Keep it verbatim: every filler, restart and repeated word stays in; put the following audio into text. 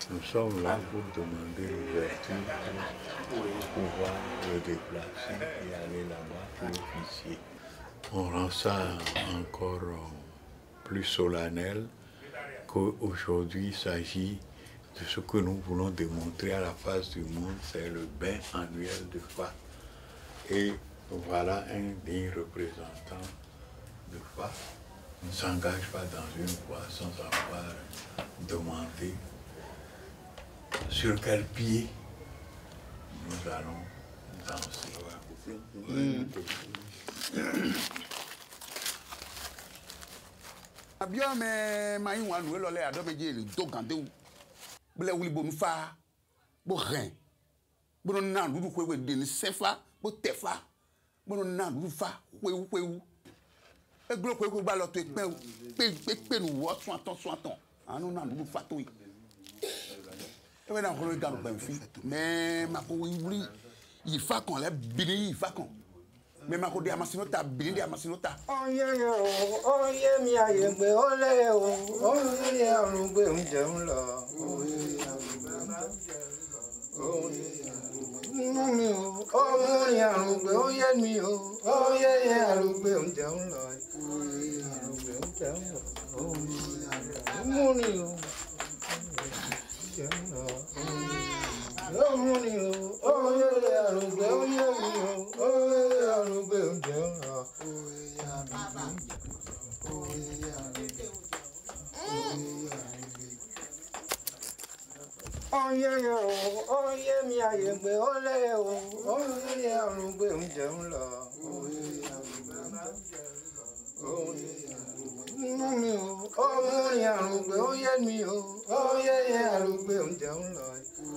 Nous sommes là pour demander l'ouverture pour pouvoir le déplacer et aller là-bas pour officier. On rend ça encore plus solennel qu'aujourd'hui il s'agit de ce que nous voulons démontrer à la face du monde, c'est le bain annuel de Fa. Et voilà un digne représentant de Fa. On ne s'engage pas dans une voie sans avoir demandé sur quel pied nous allons danser. Mm. Bien, mais ma yon anou elole adobeje le dogande ou ble wuli bo mfa bo ren bo non nan dudu kwe de ni sefa bo tefa bo non nan dudu fa kwe ou kwe ou e glo kwe ko ba lo to pe pe pe pe nu wo so aton so aton anu nan dudu fa to yi e we nan ko le galo ben fi mais ma ko wuli yi fa kon le bini yi fa kon mais ma ko de amasino ta bini de amasino ta oh yeah oh yeah mi aye gbe ole o oh yeah arun gbe nje nlo oh yeah oh yeah mi o oh yeah arun gbe oh yeah mi o oh yeah arun gbe nje nlo oh yeah arun gbe nje nlo oh yeah mo ni o nje nlo oh mo ni o oh yeah arun gbe oh yeah mi o oh yeah arun gbe nje nlo oh yeah oh yeah mi aye gbe ole o oh yeah arun gbe nje nlo oh yeah oh yeah mi o oh yeah arun gbe oh yeah mi o oh yeah arun gbe nje nlo